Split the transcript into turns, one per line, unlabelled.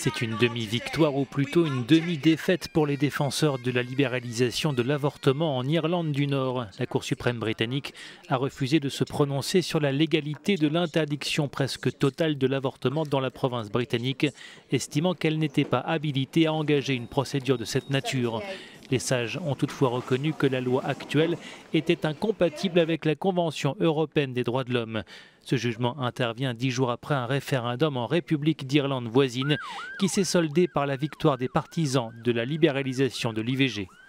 C'est une demi-victoire ou plutôt une demi-défaite pour les défenseurs de la libéralisation de l'avortement en Irlande du Nord. La Cour suprême britannique a refusé de se prononcer sur la légalité de l'interdiction presque totale de l'avortement dans la province britannique, estimant qu'elle n'était pas habilitée à engager une procédure de cette nature. Les sages ont toutefois reconnu que la loi actuelle était incompatible avec la Convention européenne des droits de l'homme. Ce jugement intervient 10 jours après un référendum en République d'Irlande voisine qui s'est soldé par la victoire des partisans de la libéralisation de l'IVG.